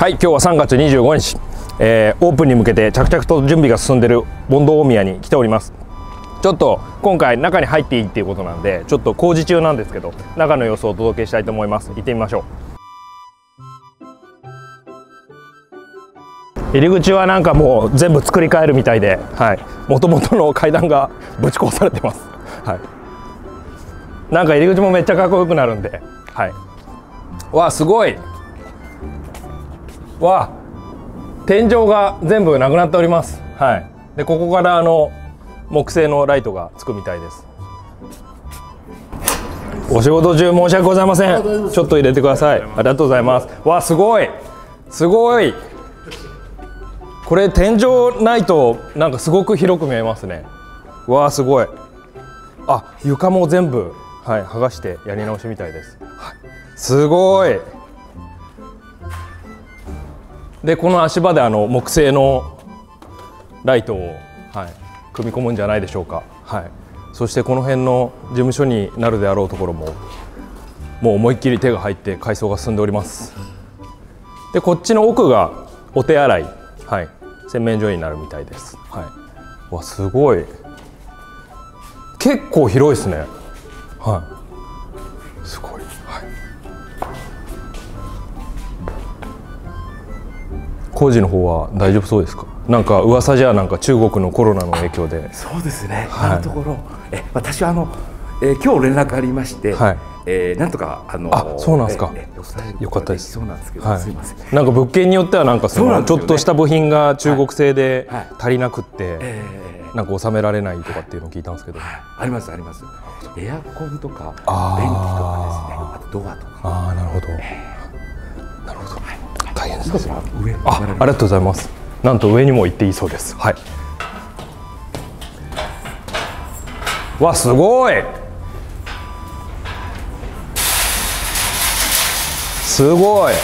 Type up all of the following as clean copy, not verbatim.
はい、今日は3月25日、オープンに向けて着々と準備が進んでいるボンド大宮に来ております。ちょっと今回中に入っていいっていうことなんで、ちょっと工事中なんですけど、中の様子をお届けしたいと思います。行ってみましょう。入り口はなんかもう全部作り変えるみたいで、はい、元々の階段がぶち壊されてます。はい、なんか入り口もめっちゃかっこよくなるんで、はい、わあすごい。わあ天井が全部なくなっております。はい、でここから木製のライトがつくみたいです。お仕事中申し訳ございません。ちょっと入れてください。ありがとうございます。わあすごいすごい。これ天井ないとなんかすごく広く見えますね。わあすごい。あ、床も全部、はい、剥がしてやり直しみたいです。はい、すごい。でこの足場で木製のライトを、はい、組み込むんじゃないでしょうか。はい、そしてこの辺の事務所になるであろうところももう思いっきり手が入って改装が進んでおります。でこっちの奥がお手洗い、はい、洗面所になるみたいです。はい、わすごい。結構広いですね。はい、すごい。はい、工事の方は大丈夫そうですか。なんか噂じゃなんか中国のコロナの影響で。 そうですね。今のところ、私は今日連絡ありまして、はい、なんとかそうなんですか。よかったです。 そうなんですけど、すいません。 なんか物件によってはなんかちょっとした部品が中国製で足りなくって、なんか収められないとかっていうのを聞いたんですけど。 ありますあります。エアコンとか電気とかですね。あとドアとか。 ああなるほど。なるほど。大変です。 上ありがとうございます。なんと上にも行っていいそうです。はい。わすごい。すごい。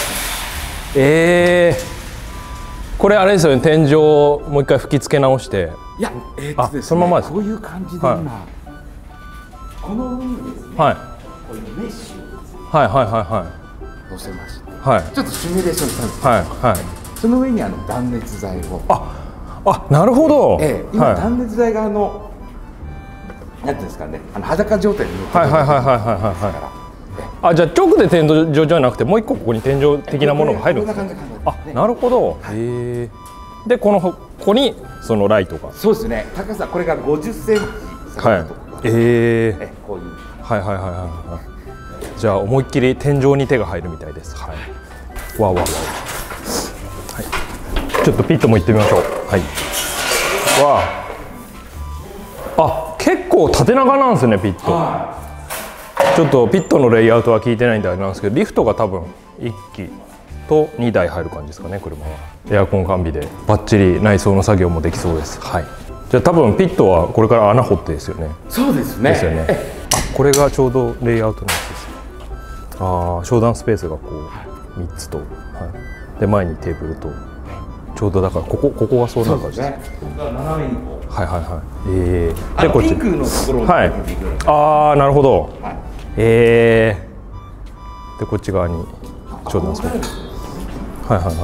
これあれですよね。天井もう一回吹き付け直して。 いやですね、 そのままです。 こういう感じで今、はい、この上にですね、はい、こういうメッシュをはいはいはいはい乗せまして、はい、ちょっとシミュレーションしたんですけど、はいはい、その上に断熱材をなるほど。 今、はい、断熱材がなんていうんですかね、裸状態に乗ってるはいはいはいはいはいはい。じゃあ直で天井じゃなくてもう一個ここに天井的なものが入るんですね。なるほど。でここにそのライトが。 そうですね。高さこれが50センチ。 はい。 こういう。 はいはいはいはい。じゃあ思いっきり天井に手が入るみたいです。はい。わわ。はい。ちょっとピットも行ってみましょう。はい。わあ。結構縦長なんですねピット。ちょっとピットのレイアウトは聞いてないんであれなんですけど、リフトが多分1機と2台入る感じですかね。車はエアコン完備でバッチリ内装の作業もできそうです。はい。じゃあ多分ピットはこれから穴掘ってですよね。 そうですね。 ですよね。これがちょうどレイアウトのやつです。商談スペースがこう3つと、はい、で前にテーブルとちょうどだからここがそうな感じです。 斜めにこう。 はいはいはい。でこっちピンクのところを。 はい。なるほど。でこっち側に商談スペース。はいはいはい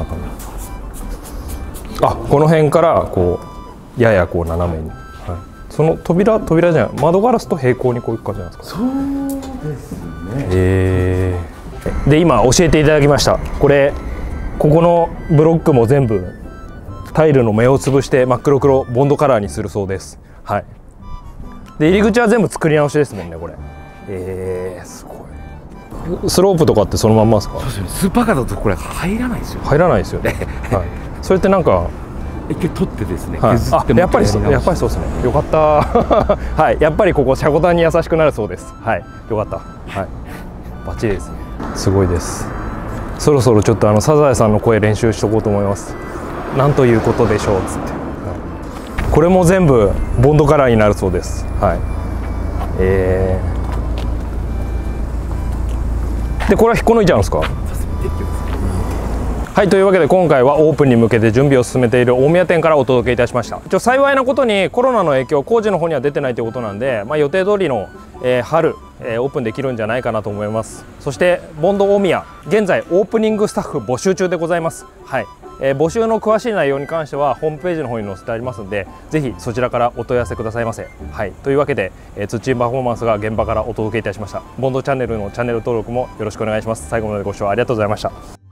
はい。この辺からこうややこう斜めに、はい、その扉じゃない、窓ガラスと平行にこういう感じなんですか。 そうですね。 で今教えていただきました。ここのブロックも全部タイルの目を潰して真っ黒ボンドカラーにするそうです。はい。で入り口は全部作り直しですもんねこれ。すごい。スロープとかってそのまんまですか。 そうですね。スーパーカーだとこれ入らないですよ。 入らないですよね。はい。それってなんか一回取ってですね。 はい、やっぱりそうですね。よかった。はい。やっぱりここ車庫端に優しくなるそうです。はい。よかった。はい。バッチリですね。すごいです。そろそろちょっとサザエさんの声練習しとこうと思います。なんということでしょうっつって。はい、これも全部ボンドカラーになるそうです。はい。でこれは引っこ抜いちゃうんですか。 はい、というわけで今回はオープンに向けて準備を進めている大宮店からお届けいたしました。幸いなことにコロナの影響、工事の方には出てないということなんで、予定通りの、春、オープンできるんじゃないかなと思います。そしてボンド大宮、現在オープニングスタッフ募集中でございます。はい、募集の詳しい内容に関してはホームページの方に載せてありますので、ぜひそちらからお問い合わせくださいませ。はい、というわけで、ツッチンパフォーマンスが現場からお届けいたしました。ボンドチャンネルのチャンネル登録もよろしくお願いします。最後までご視聴ありがとうございました。